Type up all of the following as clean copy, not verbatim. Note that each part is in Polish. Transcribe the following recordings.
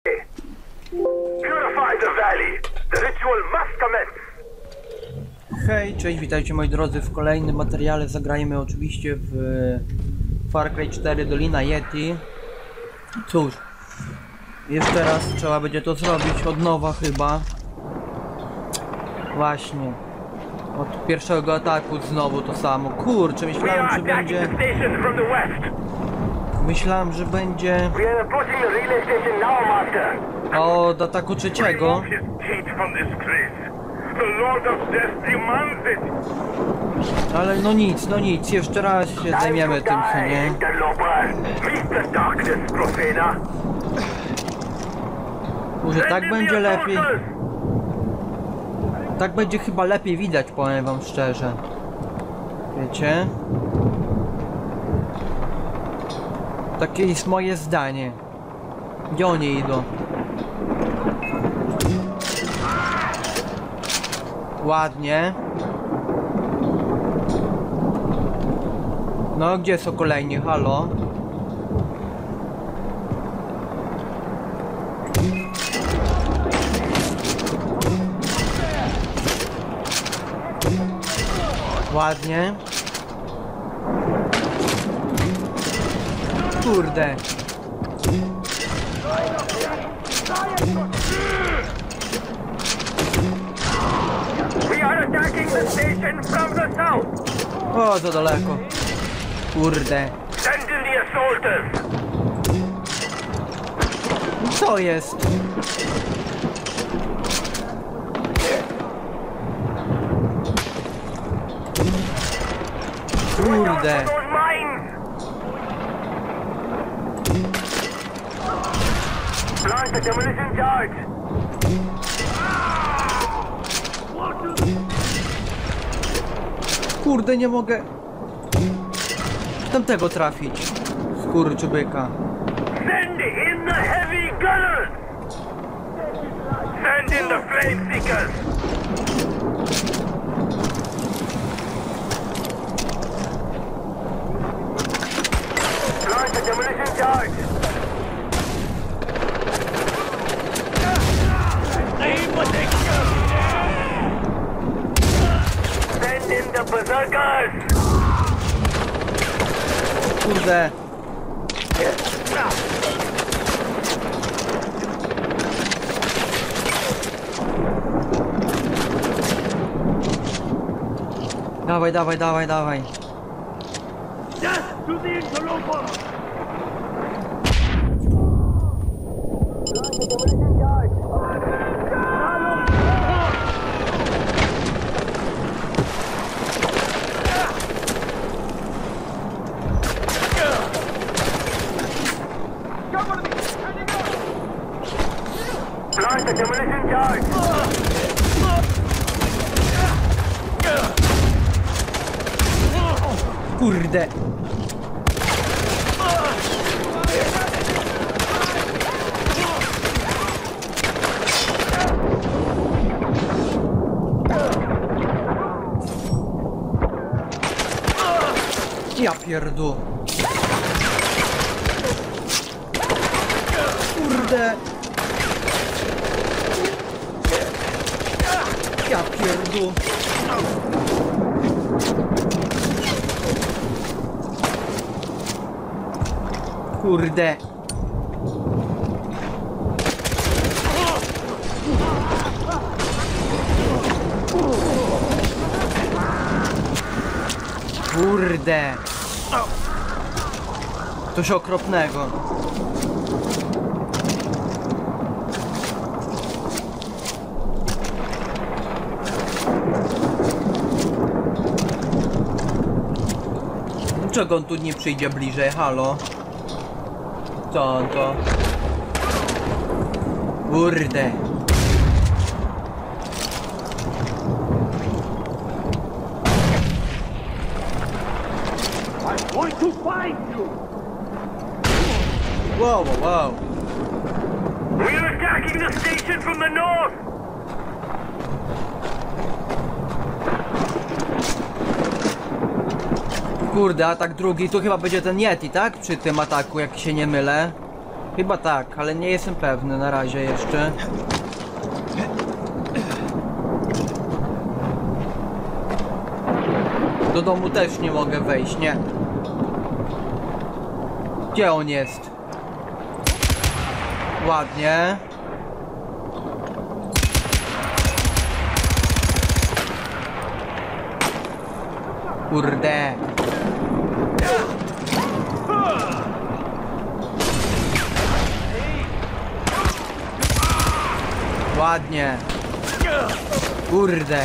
Purify the valley. The ritual must commence. Hej, cześć, witajcie moi drodzy w kolejnym materiale. Zagrajmy oczywiście w Far Cry 4 Dolina Yeti. Cóż, jeszcze raz trzeba będzie to zrobić od nowa chyba. Właśnie. Od pierwszego ataku znowu to samo. Kurczę, myślałem, że będzie... Myślałem, że będzie... od ataku trzeciego. Ale no nic, jeszcze raz się zajmiemy tym, co nie? Może tak będzie lepiej? Tak będzie chyba lepiej widać, powiem wam szczerze. Wiecie? Takie jest moje zdanie. Gdzie oni idą? Ładnie. No, gdzie są kolejni? Halo? Ładnie. Kurde. O, za daleko. Kurde. Co jest? Kurde. Kurde, nie mogę tamtego trafić. Skurczybyka. Send in the heavy gunners! Send in the flame seekers! Launch the demolition charge! Send in the berserkers! Kurde. Dawaj, dawaj, dawaj, dawaj. To the interloper! Launch the demolition charge! Kurde. Ja pierdolę. Kurde. Ja pierdolę. Kurde. Kurde. Coś okropnego. Dlaczego on tu nie przyjdzie bliżej? Halo? Co on to? Kurde. I'm going to find you! Wow, wow, wow. We're attacking the station from the north! Kurde, atak drugi, tu chyba będzie ten Yeti, tak? Przy tym ataku, jak się nie mylę. Chyba tak, ale nie jestem pewny na razie jeszcze. Do domu też nie mogę wejść, nie. Gdzie on jest? Ładnie. Kurde. Ładnie. Kurde.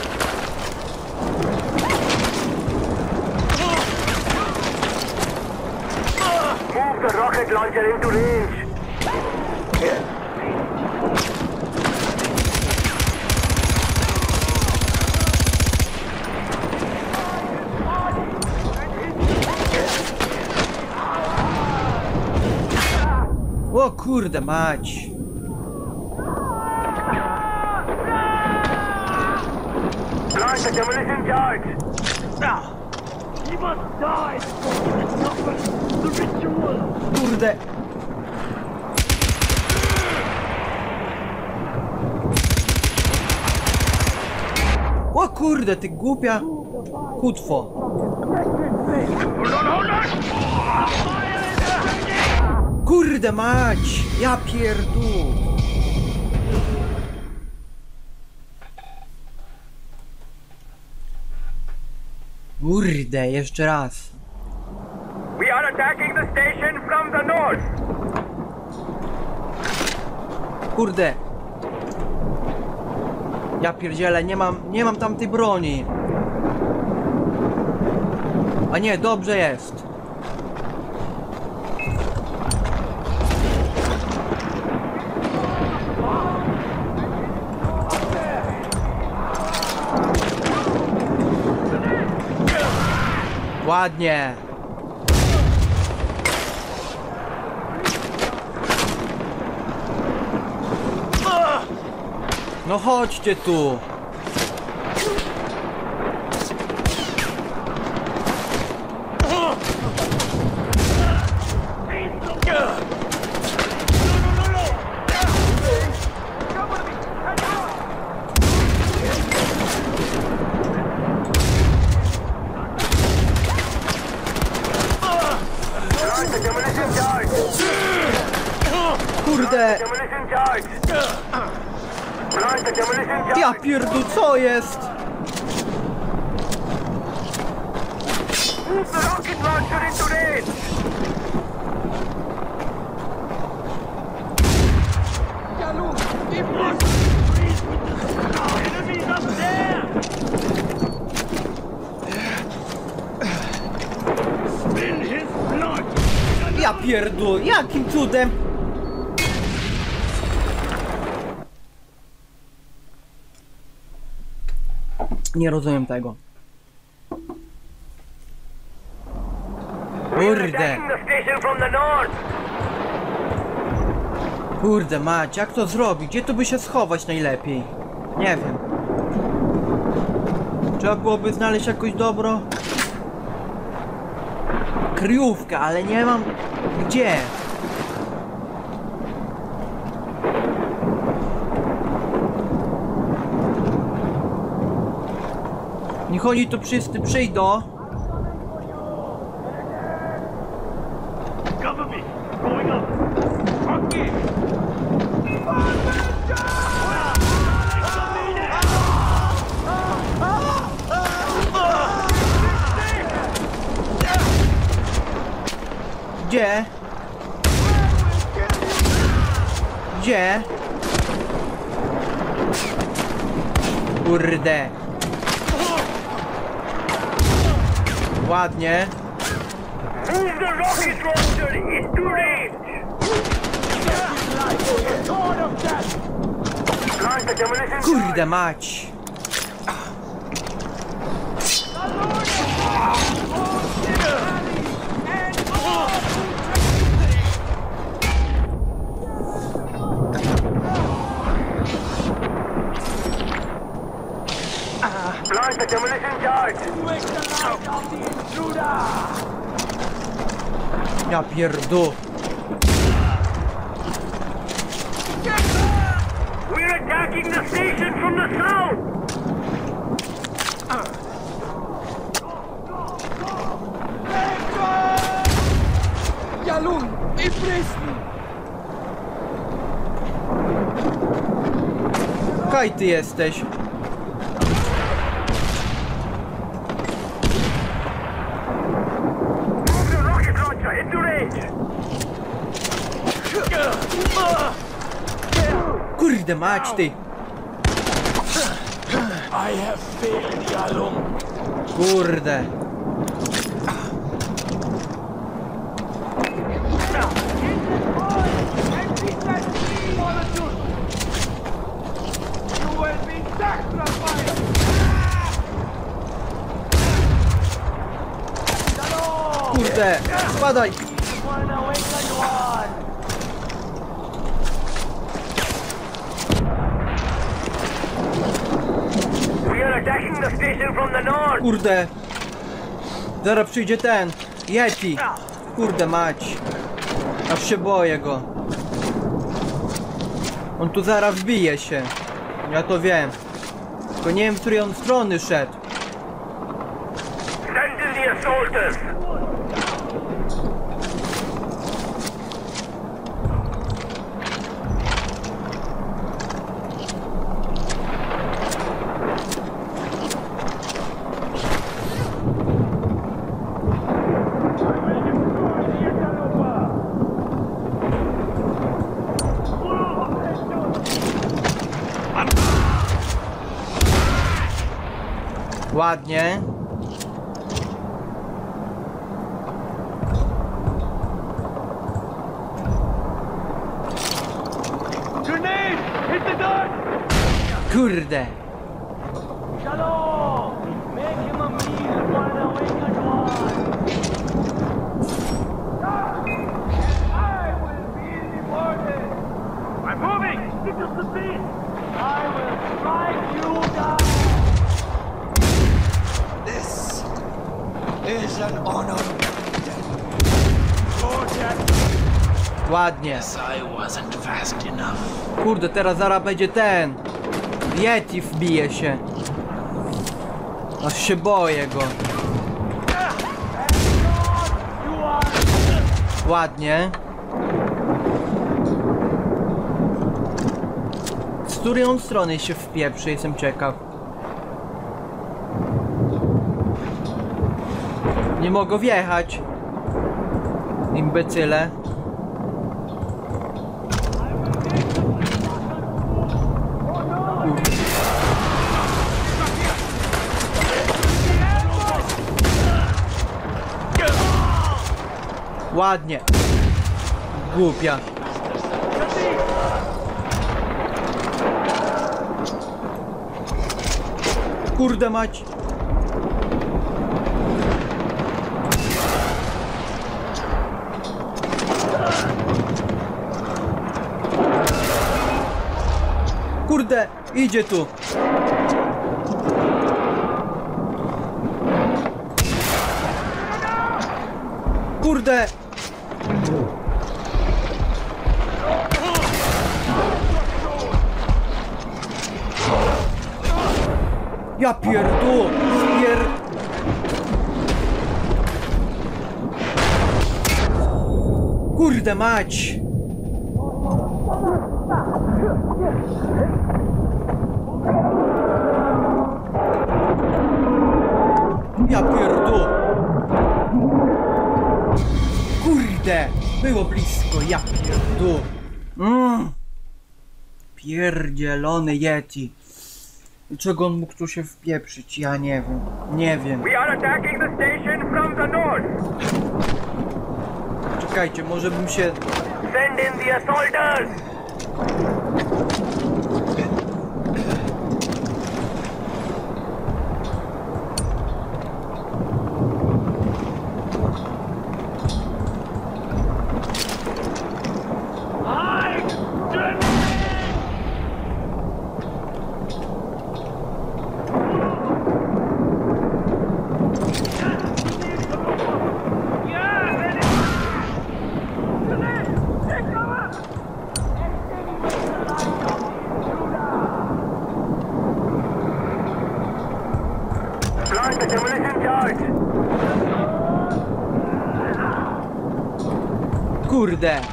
Move the rocket launcher into range. O kurde mać. Launch the demolition charge. He must die! It's not the ritual! Kurde. O kurde, ty głupia kutwo. Kurde mać. Ja pierdu. Kurde, jeszcze raz. We are attacking the station from the north. Kurde. Ja pierdzielę, nie mam tamtej broni. A nie, dobrze jest. Ładnie. No chodźcie tu. Launch the demolition charge. Kurde. Demolition charge. Launch the demolition charge. Ja pierdu, co jest? Move the rocket launcher into range. Enemies up there! Spill his blood! Ja pierdu, jakim cudem? Nie rozumiem tego. We are Kurde, attacking the station from the north. kurde mać, jak to zrobić? Gdzie tu by się schować najlepiej? Nie wiem. Trzeba byłoby znaleźć jakoś dobro. Kryjówkę, ale nie mam gdzie. Niech oni tu wszyscy przyjdą. Cover me! Going up! Rocky! Gdzie? Gdzie? Kurde. Ładnie. Move the rocket launcher into range. Launch the demolition Kurde mać. Launch the demolition charge. Ja pierdu. We're attacking the station from the south! Jalun, Ifrisni! Kaj ty jesteś? Move the rocket launcher into range! Kurde mać ty! I have failed, Jalun. Kurde! Kurde! Spadaj! We are attacking the station from the north! Kurde! Zaraz przyjdzie ten! Yeti! Kurde mać! Aż się boję go! On tu zaraz wbije się! Ja to wiem! Tylko nie wiem, w której on strony szedł! Send in the assaulters! Ładnie! Grenade! Hit the gun! Kurde! Shalom! Make him a meal for the wicked one! I will be rewarded! I'm moving! Stick us the beat! I will strike you down! This is an honor. Ładnie! I wasn't fast enough. Kurde, teraz zaraz będzie ten! Yeti wbije się! Aż się boję go! Ładnie! Z której on strony się wpieprzy, jestem ciekaw. Nie mogę wjechać! Imbecyle! Ładnie! Głupia! Kurde mać! Kurde! Idzie tu! Kurde! Ja pierdolę! Kurde mać! Ja pierdolę! Kurde! Było blisko, ja pierdolę! Pierdzielony Yeti! Czego on mógł tu się wpieprzyć? Ja nie wiem. Nie wiem. We are attacking the station from the north! Czekajcie, może bym się... Send in the assaulters! Kurde!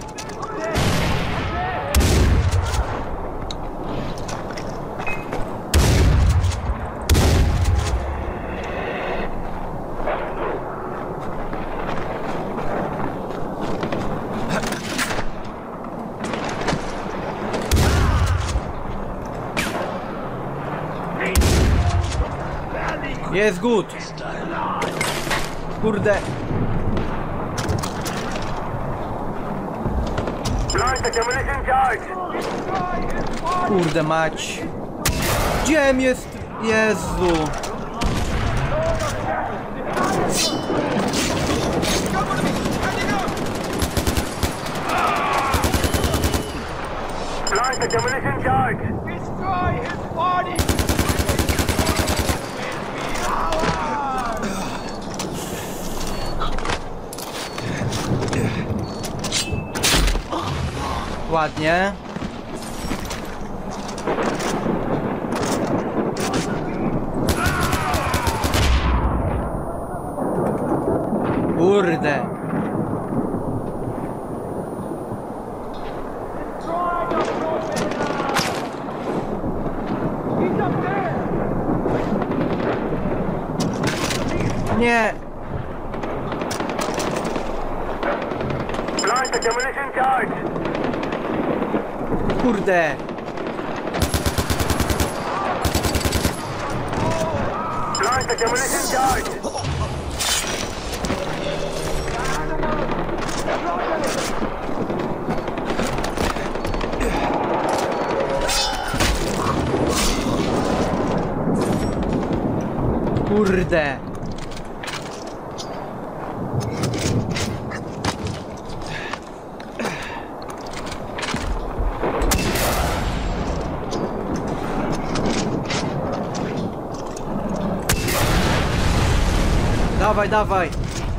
Jest good! Kurde! Launch the demolition charge. Kurde mać! Gdziem jest? Jezu! Launch the demolition charge. Destroy his body! Ładnie. Kurde. He's up there! Nie! Launch the demolition charge. Kurde! Launch the demolition charge. Kurde! Dawaj, dawaj!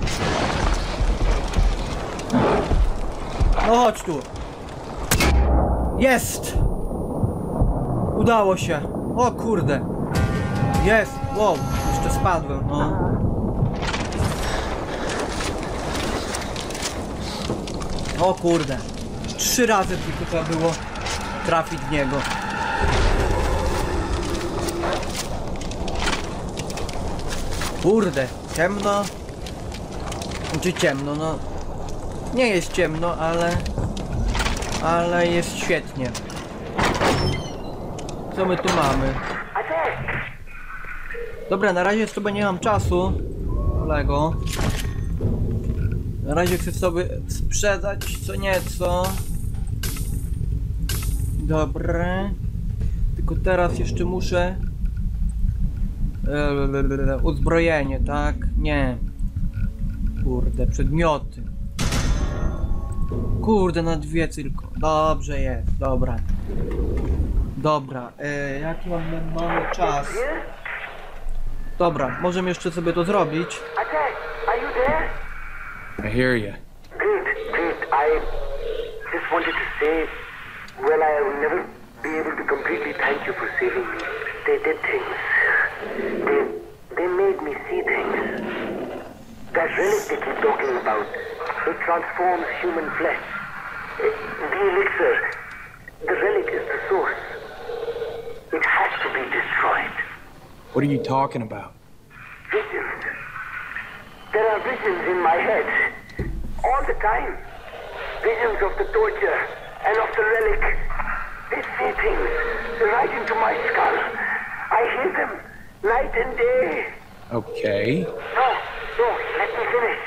No chodź tu! Jest! Udało się! O kurde! Jest! Wow! Jeszcze spadłem, no. O kurde! 3 razy tylko trzeba było trafić w niego. Kurde, ciemno. Czy ciemno, no. Nie jest ciemno, ale jest świetnie. Co my tu mamy? Dobra, na razie sobie nie mam czasu, kolego. Na razie chcę sobie sprzedać co nieco. Dobre. Tylko teraz jeszcze muszę... uzbrojenie, tak? Nie. Kurde, przedmioty. Kurde, na 2 tylko. Dobrze jest, dobra. Dobra, jaki mamy czas? Dobra, możemy jeszcze sobie to zrobić. Attack! Are you there? I hear you. Great, great. I just wanted to say, well, I will never be able to completely thank you for saving me. They did things. They made me see things. That relic they keep talking about, it transforms human flesh. The elixir, the relic is the source. It has to be destroyed. What are you talking about? Visions. There are visions in my head. All the time. Visions of the torture and of the relic. They say things right into my skull. I hear them night and day. Okay. No, let me finish.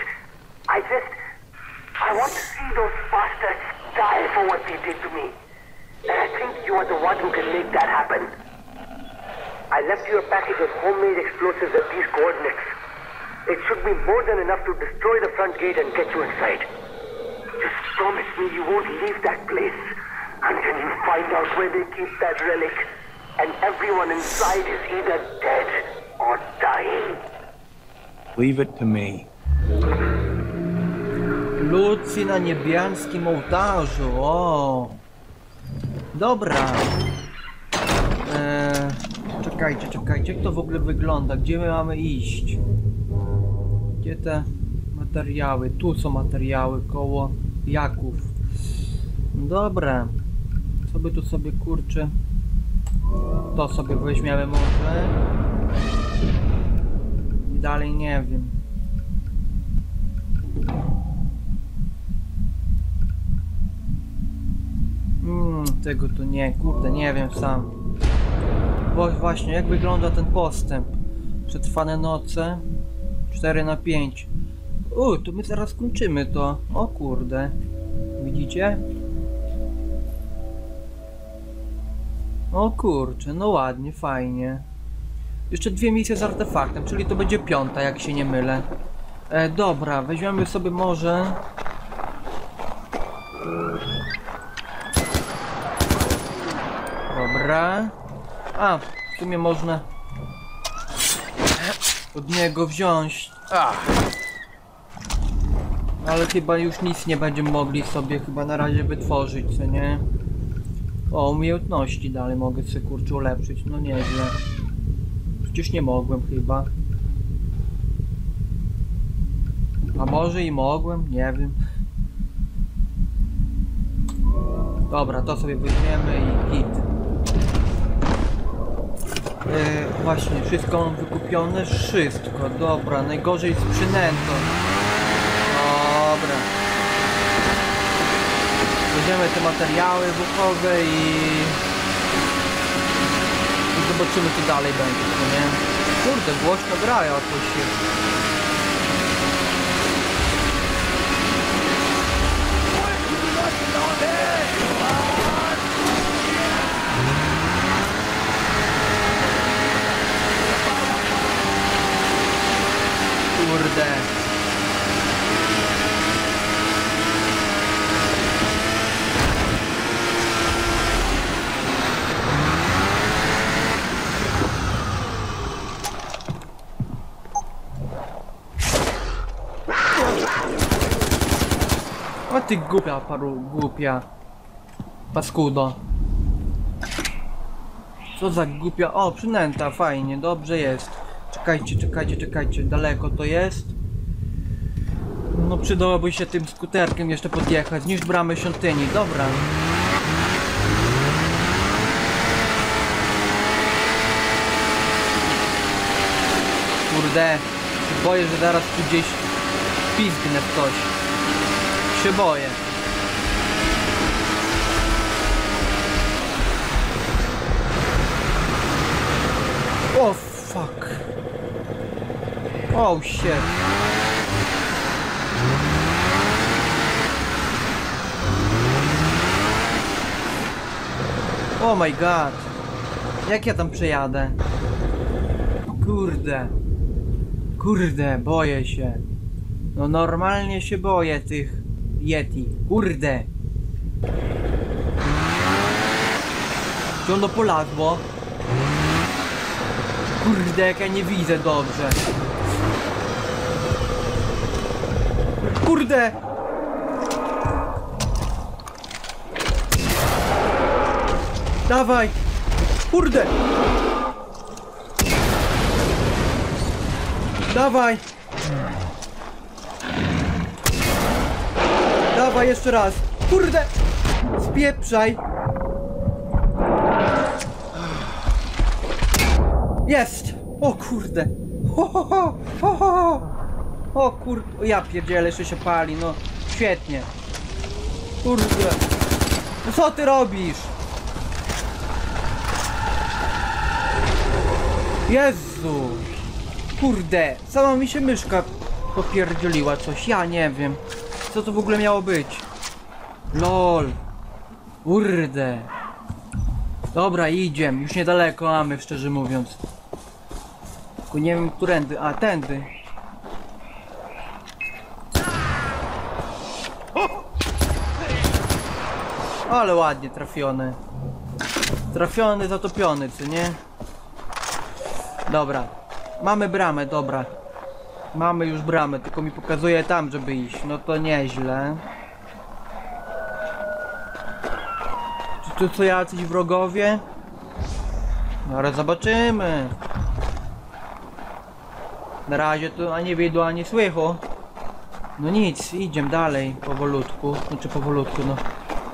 I want to see those bastards die for what they did to me. And I think you are the one who can make that happen. I left you a package of homemade explosives at these coordinates. It should be more than enough to destroy the front gate and get you inside. Just promise me you won't leave that place until you find out where they keep that relic. And everyone inside is either dead or dying. Leave it to me. Lucji na niebiańskim ołtarzu, o. Dobra. Czekajcie, jak to w ogóle wygląda? Gdzie my mamy iść? Gdzie te materiały? Tu są materiały, koło Jaków. Dobra. Co by tu sobie kurczę? To sobie weźmiemy może. I dalej nie wiem. Tego to nie, kurde, nie wiem sam. Bo właśnie, jak wygląda ten postęp? Przetrwane noce 4/5. To my zaraz skończymy to. O kurde. Widzicie? O kurczę, no ładnie, fajnie. Jeszcze 2 misje z artefaktem, czyli to będzie 5, jak się nie mylę. Dobra, weźmiemy sobie może... Dobra. A, w sumie można od niego wziąć. Ale chyba już nic nie będziemy mogli sobie chyba na razie wytworzyć, co nie? O, umiejętności dalej mogę sobie kurczę ulepszyć, no nieźle. Przecież nie mogłem chyba. A może i mogłem, nie wiem. Dobra, to sobie weźmiemy i hit. Właśnie, wszystko mam wykupione, wszystko, dobra, najgorzej z przynętą. Dobra. Weźmiemy te materiały wybuchowe i zobaczymy co dalej będzie, co nie? Kurde, głośno gra jakoś jest. Kurde. O ty głupia głupia paskudo. Co za głupia... O, przynęta, fajnie, dobrze jest. Czekajcie, daleko to jest. No przydałoby się tym skuterkiem jeszcze podjechać, niż bramę świątyni, dobra. Kurde, się boję, że zaraz tu gdzieś pizgnę w coś. Się boję. O fuck. Oh shit. Oh my god. Jak ja tam przejadę? Kurde, boję się. No normalnie się boję tych Yeti. Kurde. Czy ono polazło? Kurde, jak ja nie widzę dobrze. Kurde! Dawaj! Kurde! Dawaj! Dawaj jeszcze raz! Kurde! Spieprzaj! Jest! O kurde! O kurde! Ja pierdzielę, jeszcze się pali, no świetnie! Kurde! No co ty robisz? Jezu! Kurde! Sama mi się myszka popierdzieliła coś, ja nie wiem. Co to w ogóle miało być? LOL! Kurde! Dobra, idziemy, już niedaleko mamy, szczerze mówiąc. Tylko nie wiem, którędy, a tędy. Ale ładnie trafione. Trafiony, zatopiony, co nie? Dobra. Mamy bramę, dobra. Mamy już bramę, tylko mi pokazuje tam, żeby iść. No to nieźle. Czy tu co jacyś wrogowie? No ale zobaczymy. Na razie to ani widu, ani słychu. No nic, idziemy dalej, powolutku. Znaczy powolutku, no.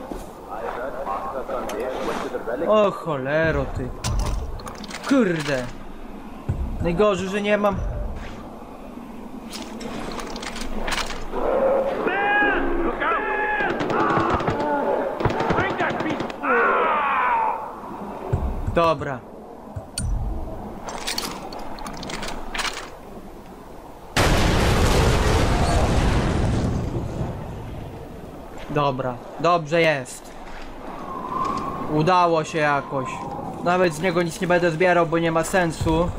O cholero ty. Kurde. Najgorzej, że nie mam. Look out! Bring that beast! Dobra. Dobra, dobrze jest. Udało się jakoś. Nawet z niego nic nie będę zbierał, bo nie ma sensu.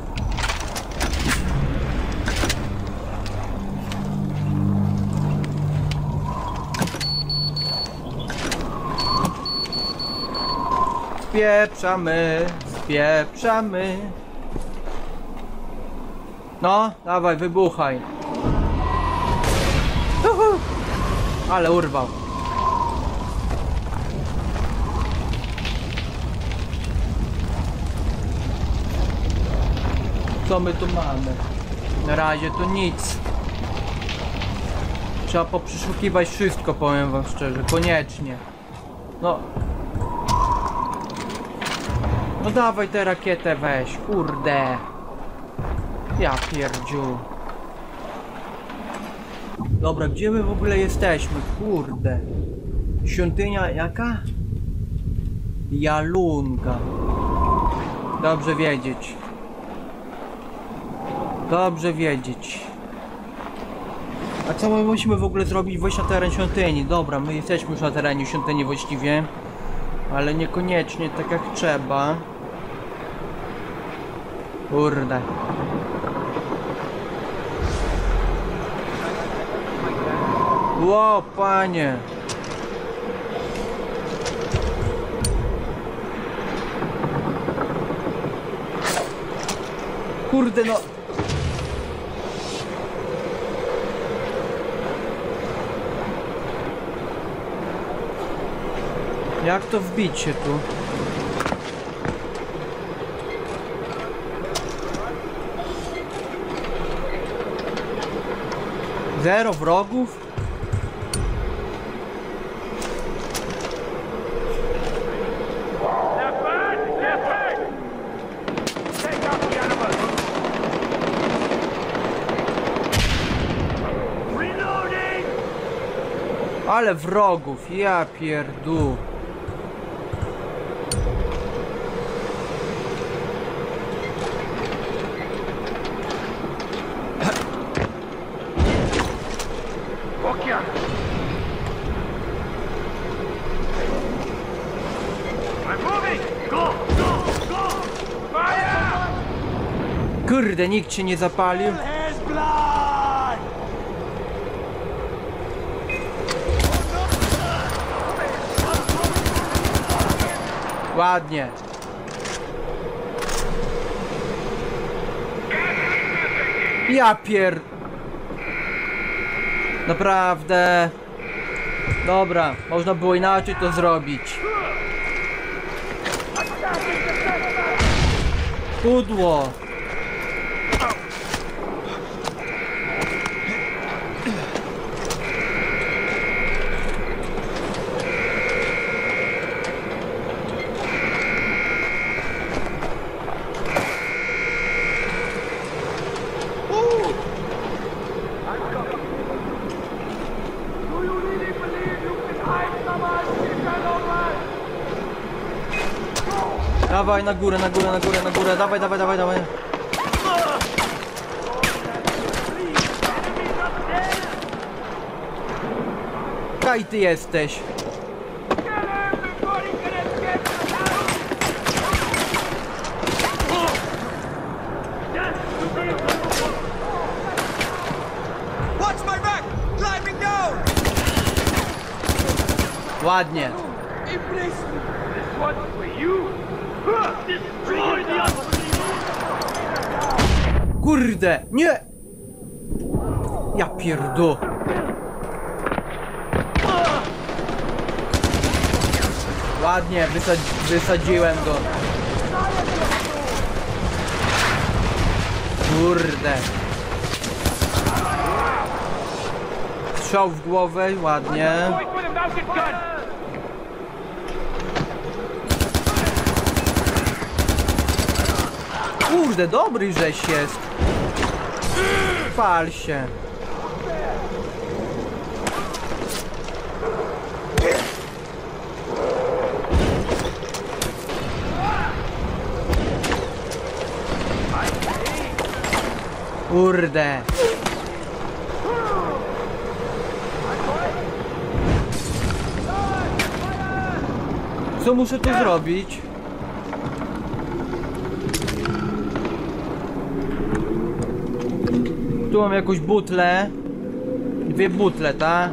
Spieprzamy, spieprzamy. No, dawaj, wybuchaj. Uhu. Ale urwał. Co my tu mamy? Na razie to nic. Trzeba poprzeszukiwać wszystko, powiem wam szczerze, koniecznie. No. No dawaj tę rakietę weź, kurde. Ja pierdziu. Dobra, gdzie my w ogóle jesteśmy? Kurde. Świątynia jaka? Jalunga. Dobrze wiedzieć. Dobrze wiedzieć. A co my musimy w ogóle zrobić? Wejść na teren świątyni. Dobra, my jesteśmy już na terenie świątyni właściwie. Ale niekoniecznie tak jak trzeba. Kurde. Ło, panie. Kurde no. Jak to wbić się tu? Zero wrogów? Step back! Step back! Take out the animal! Reloading! Ale wrogów, ja pierdół. Okian! I'm moving! Go! Go! Go! Fire! Kurde, nikt się nie zapalił. There's blood! Ładnie. Ja pier... Naprawdę. Dobra, można było inaczej to zrobić. Pudło. Do you really believe you can hide from us, gentlemen? Dawaj na górę, na górę, na górę, na górę. Dawaj, dawaj, dawaj, dawaj. Kaj ty jesteś? Get him before he can escape the house! Yes, Watch my back! Climbing down! Ładnie. This one's for you! Destroy the unbelievers! Kurde, nie! Ja pierdolę. Ładnie, wysadziłem go. Kurde. Strzał w głowę, ładnie. Point with a mounted gun! Kurde, dobry żeś jest. Pal się. Kurde. Co muszę tu zrobić? Tu mam jakąś butlę. 2 butle, tak?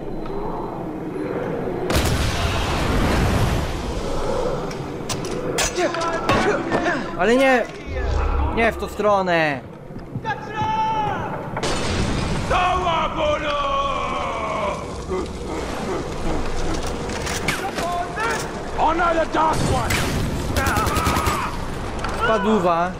Ale nie! Nie w tą stronę! Honor the Dark One! Paduwa.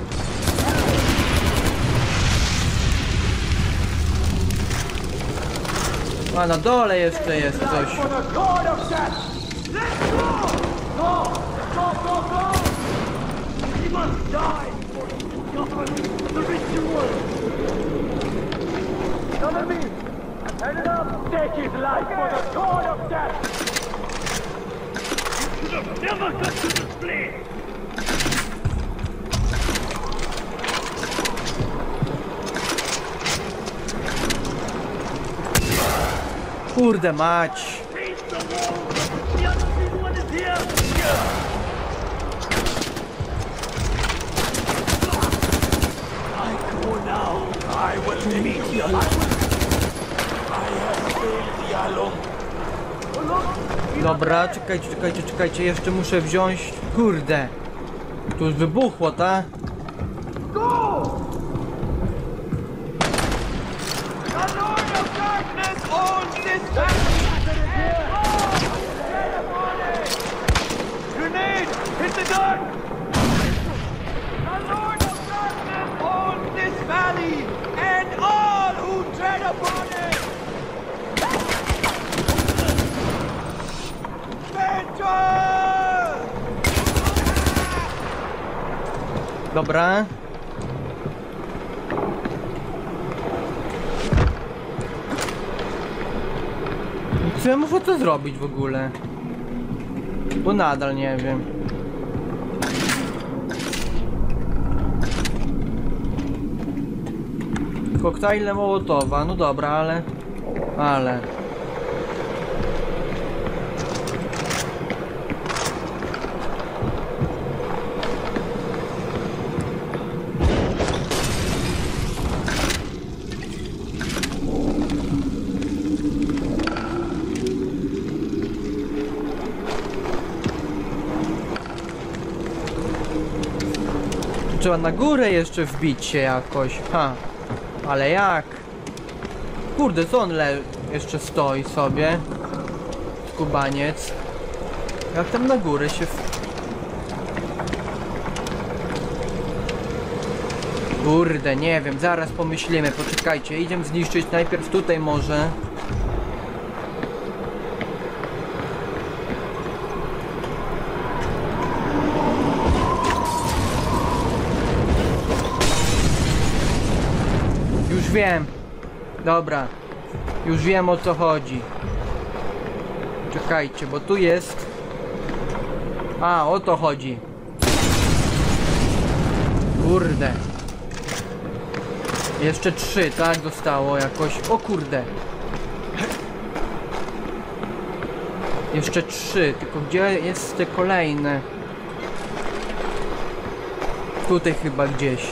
A na dole jeszcze jest coś. For the God of Death! Let's go! Go! Go, go, go! He must die for to govern the ritual! Follow me! Turn it up! Take his life for the God of Death! You should have never got to this place! Kurde mać. Face the wall! The unseen one is here! I go now! I will meet you alone! I have failed thee alone! Dobra, czekajcie, jeszcze muszę wziąć... Kurde. Tu już wybuchło, tak? The Lord of Darkness owns this battle! Grenade! Hit the dark! The Lord of Darkness owns this valley and all who tread upon it! Venture! Dobra. Co ja muszę to zrobić w ogóle? Bo nadal nie wiem. Koktajle Mołotowa, no dobra, ale... Trzeba na górę jeszcze wbić się jakoś, ale jak? Kurde, co on jeszcze stoi sobie? Skubaniec. Jak tam na górę się Kurde, nie wiem, zaraz pomyślimy, poczekajcie, idziemy zniszczyć najpierw tutaj może. Już wiem. Dobra. Już wiem, o co chodzi. Czekajcie, bo tu jest... A, o to chodzi. Kurde. Jeszcze 3, tak? Zostało jakoś. O kurde. Jeszcze 3, tylko gdzie jest te kolejne? Tutaj chyba gdzieś.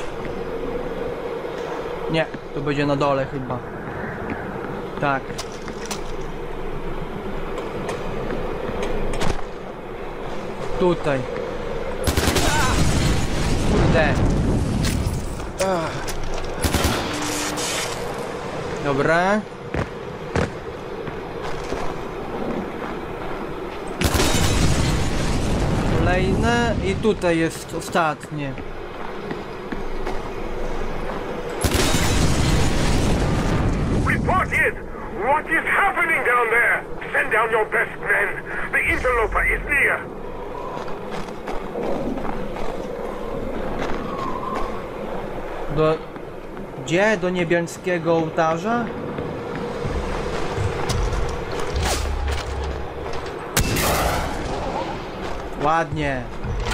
Nie, to będzie na dole chyba. Tak. Tutaj. Kurde. Dobra. Kolejne i tutaj jest ostatnie. Reported! What is happening down there? Send down your best men. The interloper is near. Gdzie? Do niebiańskiego ołtarza? Ładnie.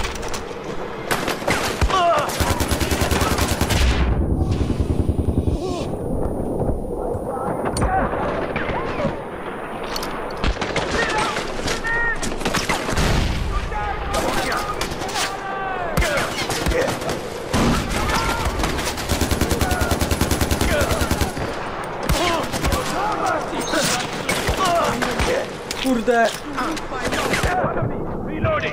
Kurde. Reloading.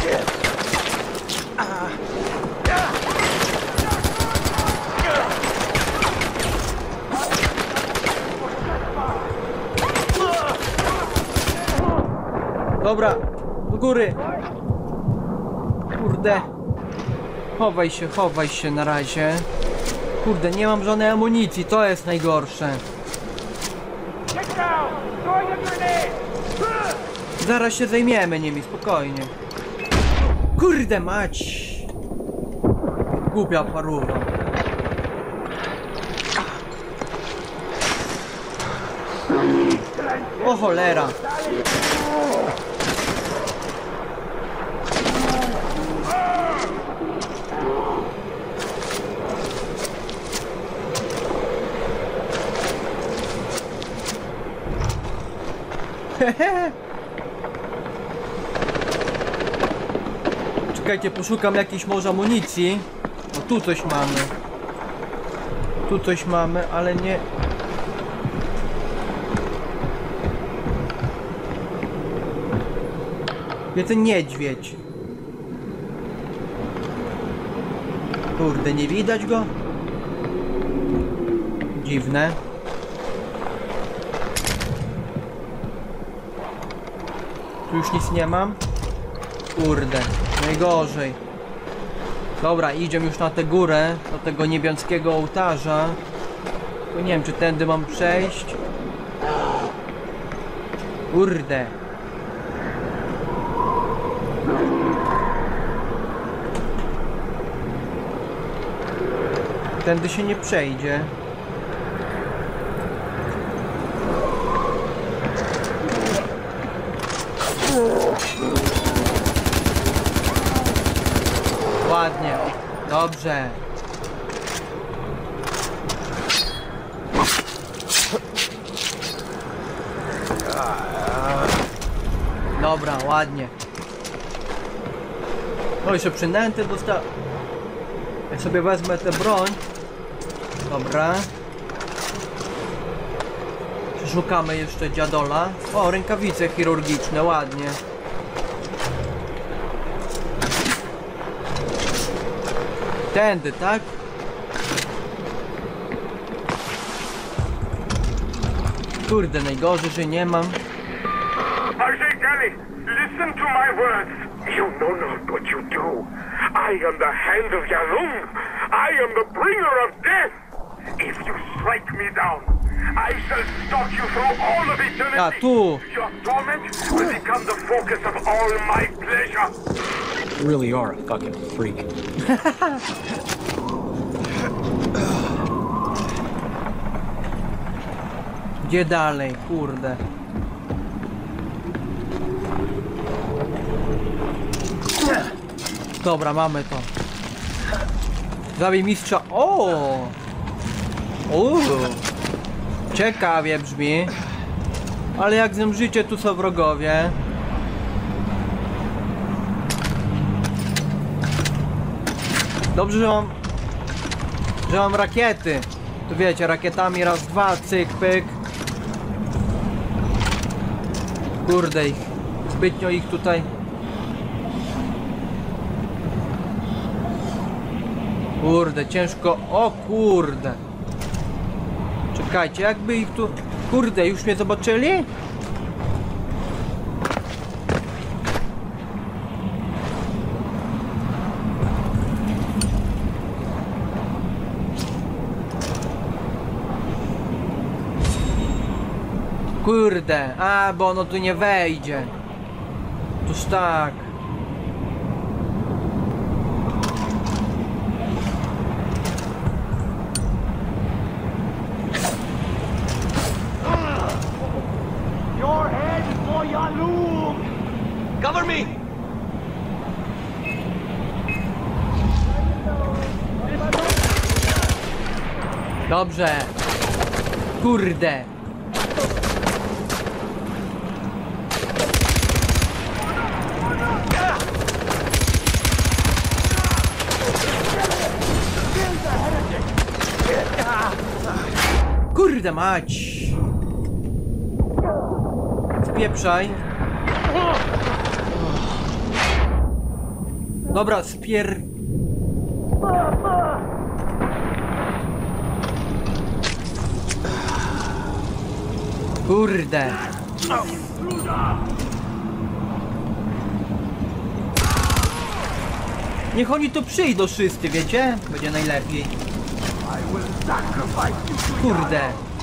Dobra, do góry. Kurde. Chowaj się na razie. Kurde, nie mam żadnej amunicji, to jest najgorsze. Zaraz się zajmiemy nimi, spokojnie. Kurde mać. Głupia paruwa. O cholera. Czekajcie, poszukam jakiejś może amunicji. O, tu coś mamy. Tu coś mamy, ale nie... Gdzie ten niedźwiedź? Kurde, nie widać go? Dziwne. Tu już nic nie mam. Kurde, najgorzej. Dobra, idziemy już na tę górę, do tego niebiańskiego ołtarza. Tu nie wiem, czy tędy mam przejść. Kurde. Tędy się nie przejdzie. Ładnie, dobrze. Dobra, ładnie. No jeszcze przynęty dostał. Ja sobie wezmę tę broń. Dobra. Przeszukamy jeszcze dziadola. O, rękawice chirurgiczne, ładnie. Tędy, tak? Kurde, najgorzej, że nie mam. Ajay Gali, listen to my words. You know not what you do. I am the hand of Yalung. I am the bringer of death. If you strike me down, I shall stalk you through all of eternity. A, tu. Your torment will become the focus of all my pleasure. You really are a fucking freak. Gdzie dalej? Kurde. Dobra, mamy to. Zabij mistrza. O! Ciekawie brzmi. Ale jak zemrzycie, tu są wrogowie. Dobrze, że mam rakiety. Tu wiecie, rakietami raz, dwa, cyk, pyk. Kurde, zbytnio ich tutaj. Kurde, ciężko. O kurde. Czekajcie, jakby ich tu... Kurde, już mnie zobaczyli? Kurde, a bo ono tu nie wejdzie. Toż tak. Your head for Yalum! Cover me! Dobrze. Kurde. Kurde mać. Spieprzaj. Dobra, Kurde. Niech oni tu przyjdą wszyscy, wiecie? Będzie najlepiej. Kurde.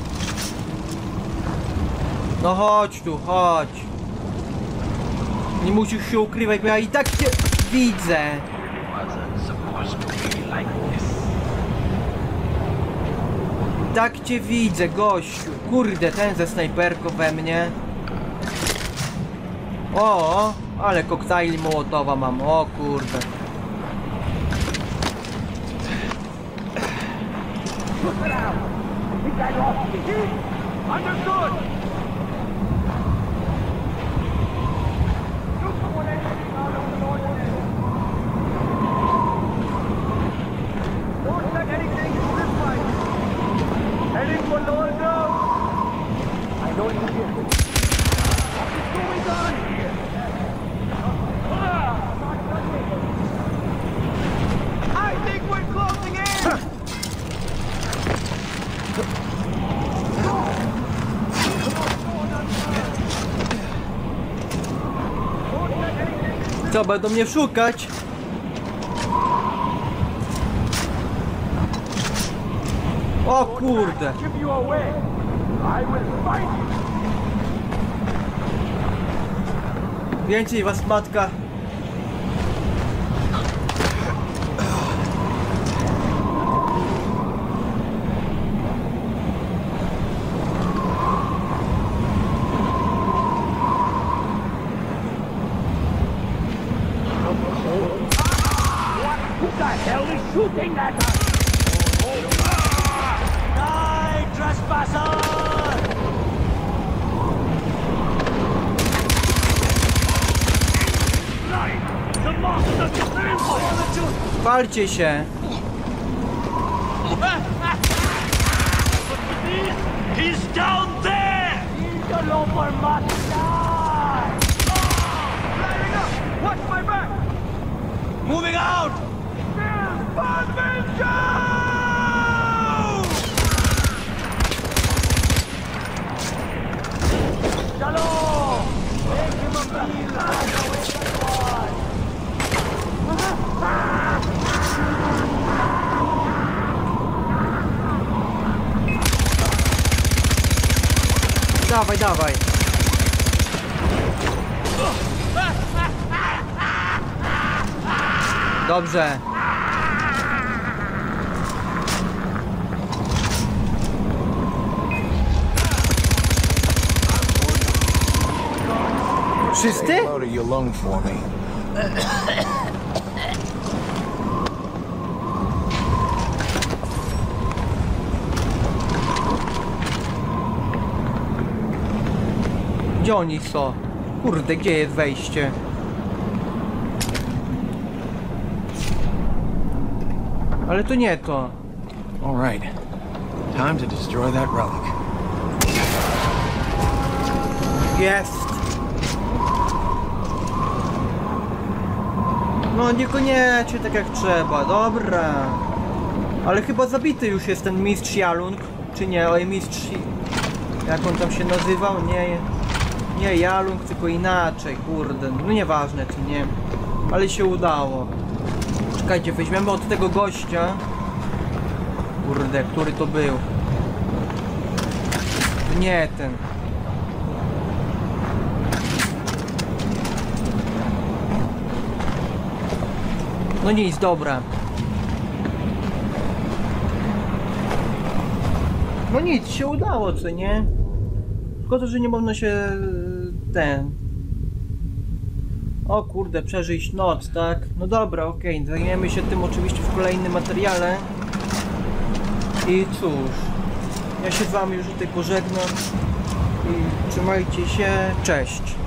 No chodź tu, chodź. Nie musisz się ukrywać, bo ja i tak cię widzę. Tak cię widzę, gościu. Kurde, ten ze snajperką we mnie. O, ale koktajli Mołotowa mam. O kurde. Understood! Don't let anything slip by you. Heading for Lower Ground. I know you hear me. What is going on here? I think we're closing in! Co, będą mnie szukać? O kurde. Give you away. I will fight you. Więcej was, matka. Who the hell is shooting at us? Die, trespasser! The monster Walcie się. He's down there! Interloper must die! Flaring up! Watch my back! Moving out! Shalom! Make him a meal right away, boy! Dawaj, dawaj. Dobrze. Wszyscy? Load of your lung for me. Gdzie oni są? Kurde, gdzie jest wejście? Ale to nie to. All right. Time to destroy that relic. Jest. No niekoniecznie tak jak trzeba, dobra. Ale chyba zabity już jest ten mistrz Jalung. Czy nie? Oj, mistrz... Jak on tam się nazywał? Nie Jalung, tylko inaczej, kurde. No nieważne czy nie. Ale się udało. Czekajcie, weźmiemy od tego gościa. Kurde, który to był? Nie ten. No nic, dobra. No nic, się udało, co nie? Tylko to, że nie można się... O kurde, przeżyć noc, tak? No dobra, okej, zajmiemy się tym oczywiście w kolejnym materiale. I cóż, ja się z wami już tutaj pożegnam i trzymajcie się, cześć!